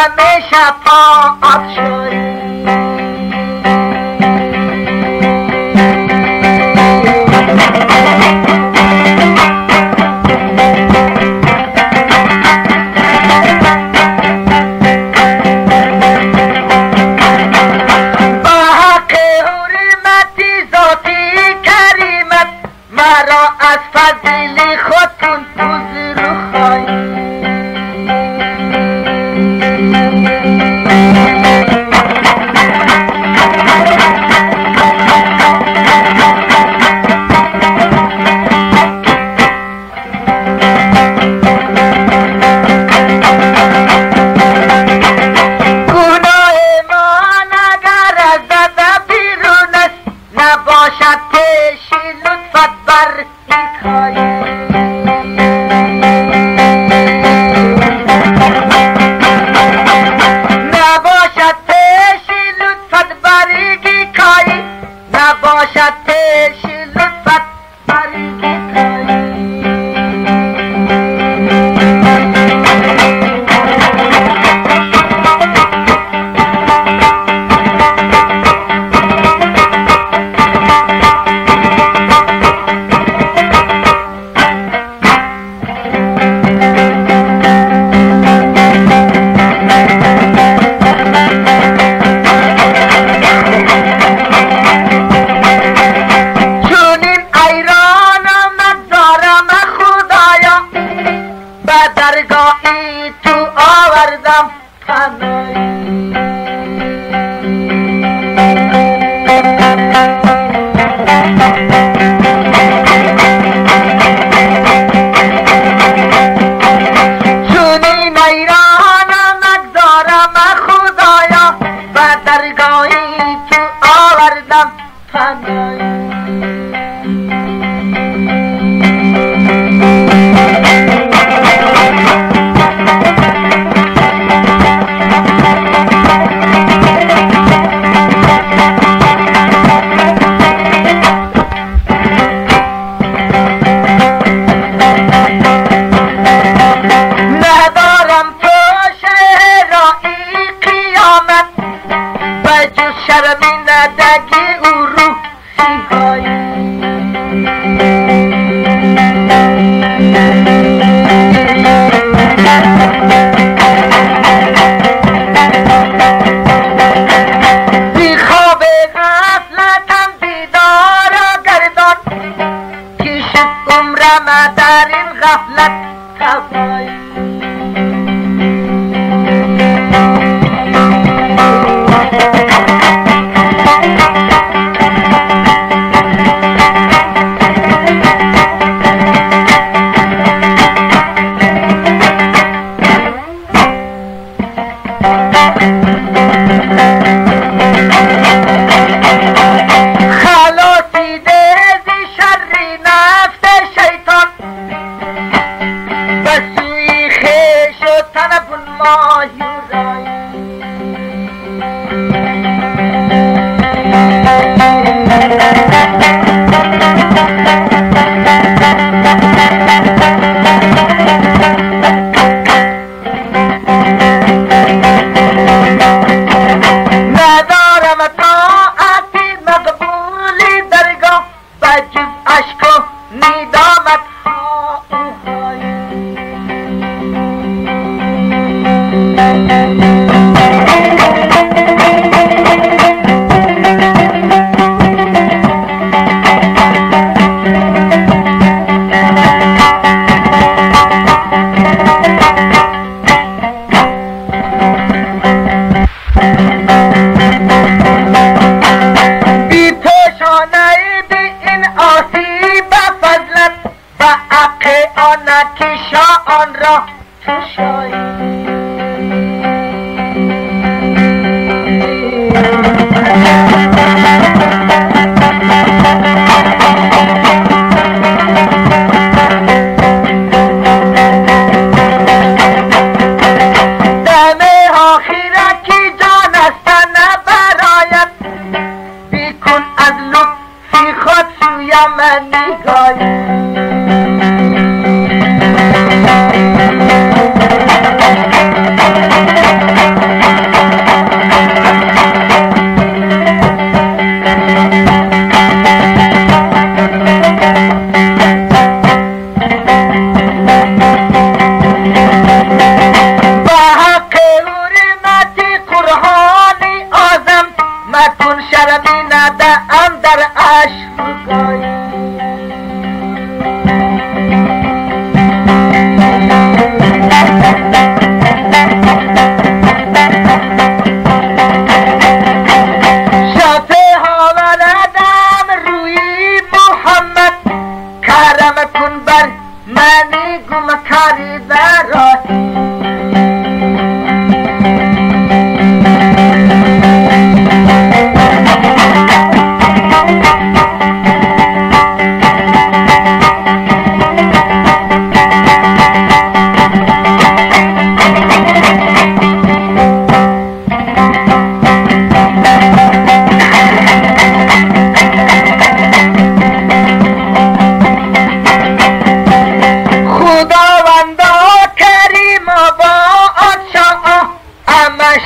همه شفاعت شوی مرا از فضیل خودتون بزرگ خواهی گناه من اگر از دست بیرون است نباشد پیشی لطفت بر این کاری نباشد پیشی لطفت بر این کاری نباشد پیشی لطفت بر این کاری درگاهی تو آوردم پناهی چونین ایرانم نگذارم خدایا و درگاهی تو آوردم پناهی شرمندگی او رو سیگایی بی خواب غفلتم بیدار گردان که شد عمرم در این غفلت تبایی خلاصی دزی شر نفس شیطان بسوی خیش و طلب ماهی رای ندارم طاعتی مقبولی درگاه بجز عشق و ندامت کشا آن را کشایی دم آخیره کی جان است نبراید بیکن از لطفی خود سویم نگاهی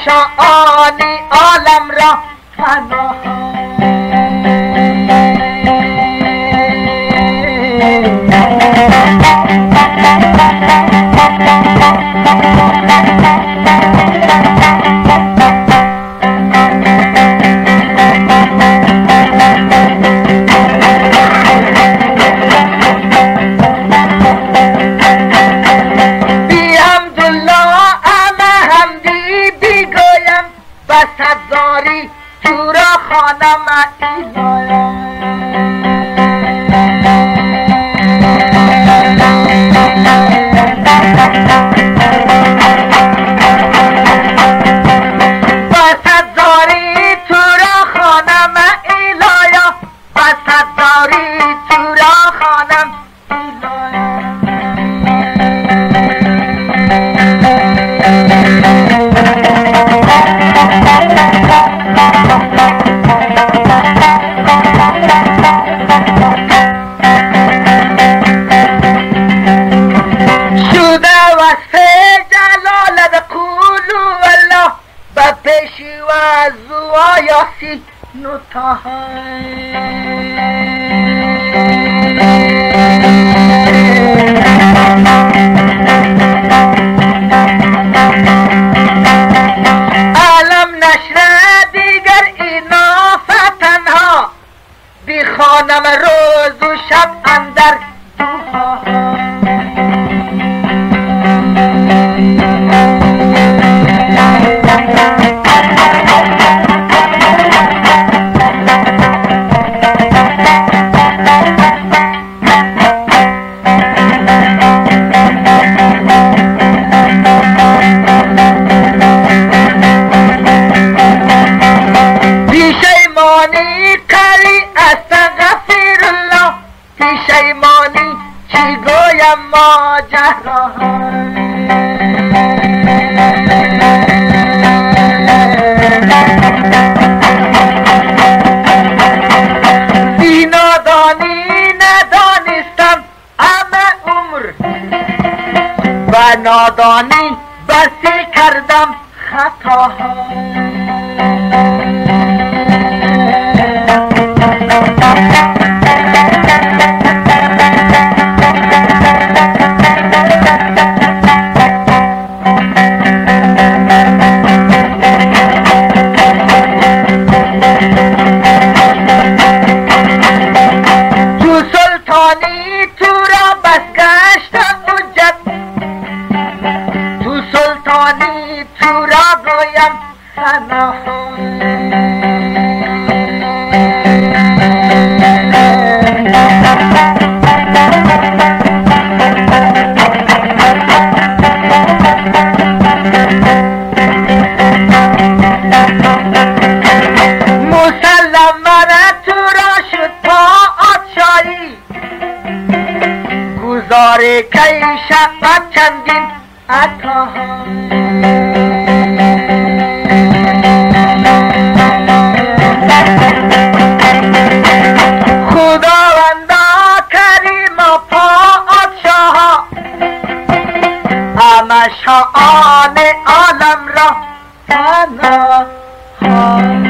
شعانی عالم را فنا بسداری تو را خانم بسداری تو را خانم ایلایا بسداری تو را خانم یاسی علم نشر دیگر اینا فتنها بی خانم روز و شب اندر پیشیمانی چی گویم ماجرا بی نادانی ندانستم همه عمر و نادانی بسی کردم خطاها تو را بس گشتم حجت تو سلطانی تو را گویم ثنا مسلمانه تو را شد پادشاهی گزاره کی شود چندین عطاها خداوندا کریم و پادشاها همه شعان عالم را فنا